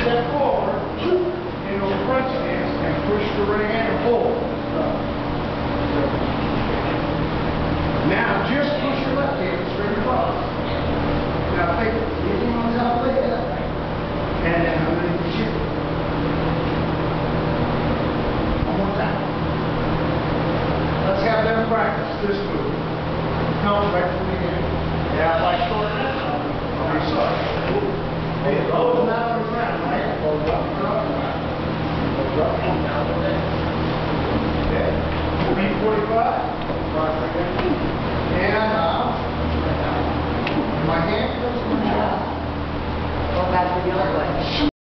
step forward into a front stance and push the right hand and pull. Now just push your left hand straight across. Now take it, easy on top of the head, and then underneath the chin. One more time. Let's have them practice this move. Come back to the beginning. Yeah, like short. Okay, sorry. Hey, those now on the ground, right? Hold up. Okay. B45. And my hand goes to my jaw. Go back to the other way.